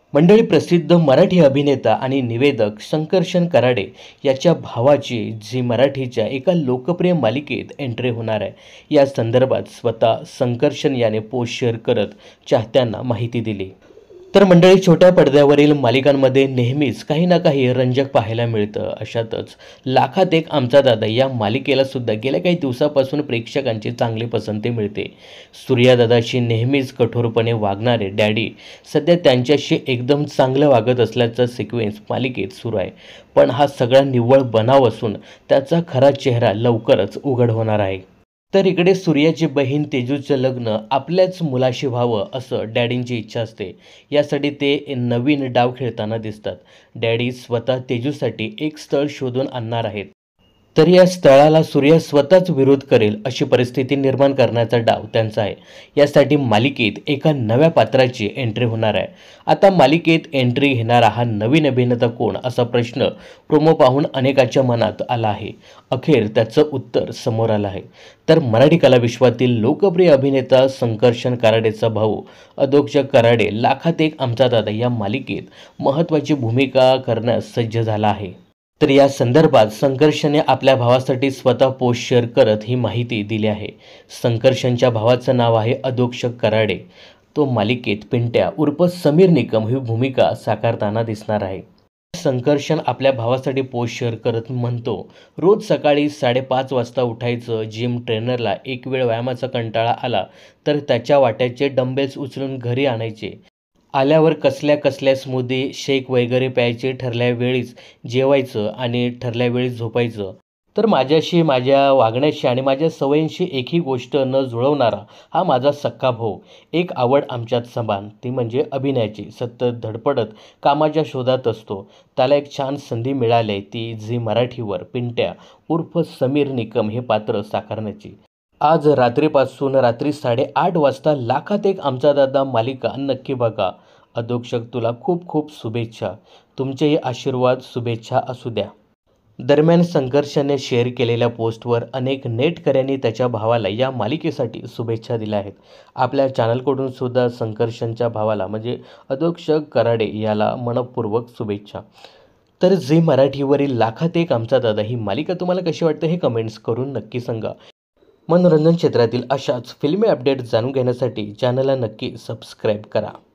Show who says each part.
Speaker 1: मंडळी, प्रसिद्ध मराठी अभिनेता आणि निवेदक संकर्षण कराडे याच्या भावाची झी मराठीच्या एका लोकप्रिय मालिकेत एंट्री होणार आहे। या संदर्भात स्वतः संकर्षण याने पोस्ट शेअर करत चाहत्यांना माहिती दिली। तर मंडळी, छोट्या पडद्यावरील मालिकांमध्ये नेहमीच काही ना काही रंजक पाहायला मिळतं। अशातच लाखात एक आमचा दादा या मालिकेला सुद्धा गेल्या काही दिवसापासून प्रेक्षकांची चांगली पसंती मिळते। सूर्यादादाशी नेहमीच कठोरपणे वागणारे डॅडी सध्या त्यांच्याशी एकदम चांगलं वागत असल्याचा सिक्वेन्स मालिकेत सुरू आहे। पण हा सगळा निव्वळ बनाव असून त्याचा खरा चेहरा लवकरच उघड होणार आहे। तर इकडे सूर्याची बहीण तेजूचं लग्न आपल्याच मुलाशी व्हावं असं डॅडींची इच्छा असते। यासाठी ते नवीन डाव खेळताना दिसतात। डॅडी स्वतः तेजूसाठी एक स्थळ शोधून आणणार आहेत। तर या स्थळाला सूर्या स्वतःच विरोध करेल अशी परिस्थिती निर्माण करण्याचा डाव त्यांचा आहे। यासाठी मालिकेत एका नव्या पात्राची एंट्री होणार आहे। आता मालिकेत एंट्री घेणारा हा नवीन अभिनेता कोण असा प्रश्न प्रोमो पाहून अनेकांच्या मनात आला आहे। अखेर त्याचं उत्तर समोर आलं आहे। तर मराठी कला विश्वातील लोकप्रिय अभिनेता संकर्षण कराडेचा भाऊ अधोक्षज कराडे लाखात एक आमचा दादा या मालिकेत महत्त्वाची भूमिका करण्यास सज्ज झाला आहे। तर या संदर्भात संकर्षणने आपल्या भावासाठी स्वतः पोस्ट शेअर करत ही माहिती दिली आहे। संकर्षणच्या भावाचं नाव आहे अधोक्षज कराडे। तो मालिकेत पिंट्या उर्फ समीर निकम ही भूमिका साकारताना दिसणार आहे। संकर्षण आपल्या भावासाठी पोस्ट शेअर करत म्हणतो, रोज सकाळी 5:30 वाजता उठायचं, जिम ट्रेनरला एक वेळ व्यायामाचा कंटाळा आला तर त्याच्या वाट्याचे डंबेल्स उचलून घरी आणायचे, आल्यावर कसल्या कसल्या स्मूदी शेक वगैरे प्यायचे, ठरल्या वेळीच जेवायचं आणि ठरल्या वेळीच झोपायचं। तर माझ्याशी, माझ्या वागण्याशी आणि माझ्या सवयींशी एकही गोष्ट न जुळवणारा हा माझा सख्खा भाऊ। एक आवड आमच्यात समान, ती म्हणजे अभिनयाची। सतत धडपडत कामाच्या शोधात असतो। त्याला एक छान संधी मिळाली, ती झी मराठीवर पिंट्या उर्फ समीर निकम हे पात्र साकारण्याची। आज रात्रीपासून रात्री 8:30 वाजता लाखात एक आमचा दादा मालिका नक्की बघा। अधोक्षज, तुला खूप खूप शुभेच्छा। तुमचेही आशीर्वाद शुभेच्छा असू द्या। दरम्यान संकर्षणने शेअर केलेल्या पोस्टवर अनेक नेटकऱ्यांनी त्याच्या भावाला या मालिकेसाठी शुभेच्छा दिल्या आहेत। आपल्या चॅनलकडून सुद्धा संकर्षणच्या भावाला म्हणजे अधोक्षज कराडे याला मनपूर्वक शुभेच्छा। तर झी मराठीवरील लाखात एक आमचा दादा ही मालिका तुम्हाला कशी वाटते हे कमेंट्स करून नक्की सांगा। मनोरंजन क्षेत्रातील अशाच फिल्मी अपडेट जाणून घेण्यासाठी चॅनलला नक्की सबस्क्राईब करा।